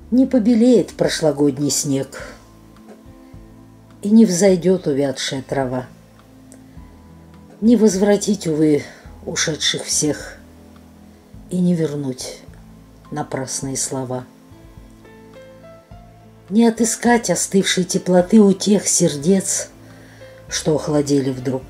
Не побелеет прошлогодний снег, и не взойдет увядшая трава. Не возвратить, увы, ушедших всех, и не вернуть напрасные слова. Не отыскать остывшей теплоты у тех сердец, что охладели вдруг.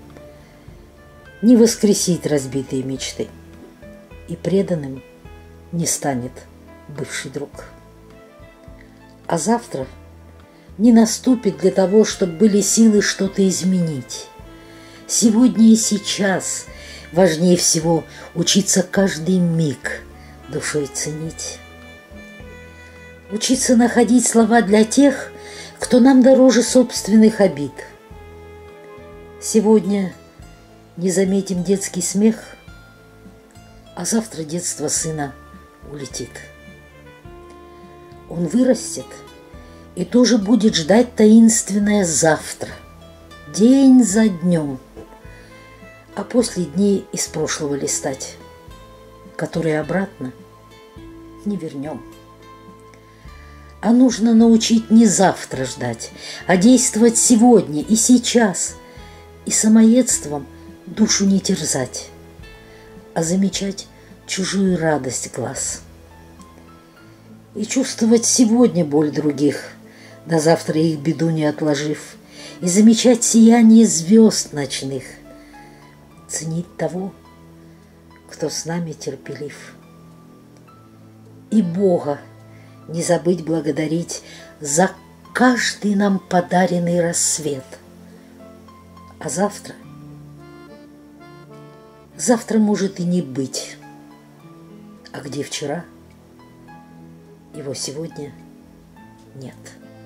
Не воскресить разбитые мечты, и преданным не станет бывший друг. А завтра не наступит для того, чтобы были силы что-то изменить. Сегодня и сейчас важнее всего учиться каждый миг душой ценить. Учиться находить слова для тех, кто нам дороже собственных обид. Сегодня не заметим детский смех, а завтра детство сына улетит. Он вырастет и тоже будет ждать таинственное завтра, день за днем, а после дней из прошлого листать, которые обратно не вернем. А нужно научить не завтра ждать, а действовать сегодня и сейчас, и самоедством душу не терзать, а замечать чужую радость глаз. И чувствовать сегодня боль других, до завтра их беду не отложив, и замечать сияние звезд ночных, ценить того, кто с нами терпелив. И Бога не забыть благодарить за каждый нам подаренный рассвет. А завтра может и не быть. А где вчера, его сегодня нет.